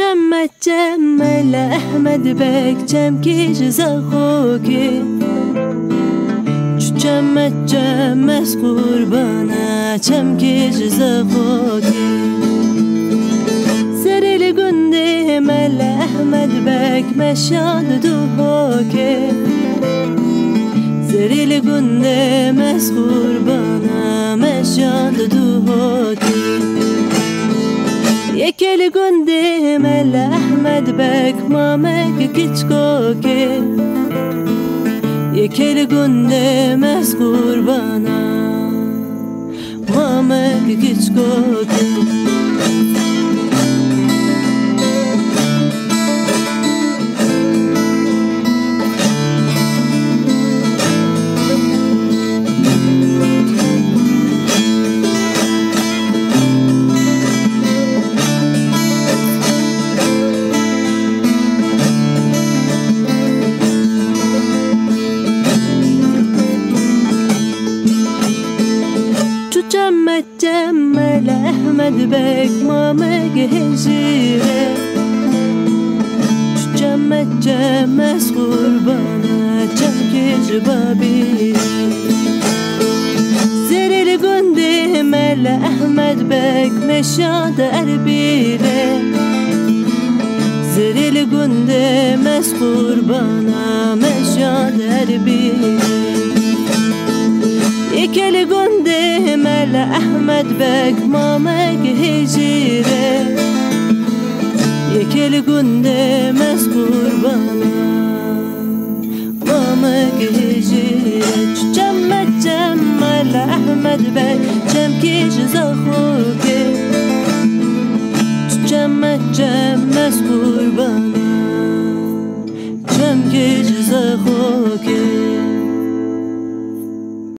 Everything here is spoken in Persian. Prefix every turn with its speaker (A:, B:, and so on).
A: جمل احمد بک جم کیش زخوکی جم از قربانه جم کیش زخوکی زریل گنده مل احمد بک مشاد دو هوکی زریل گنده مز قربانه مشاد دو هوکی یکل گنده مل احمد بک مامک کچکوکی یکل گنده مز قربانا مامک کچکوکی جمل احمد بک مامک هجیره جم از قربانه جم کش بابی زریل گنده مل احمد بک مشاد اربیره زریل گنده مز قربانه مشاد اربیره یکل گنده مل احمد بک مامک هجیره یکل گنده مز قربانه مامک هجیره جمل احمد بک جم کیش زخوکی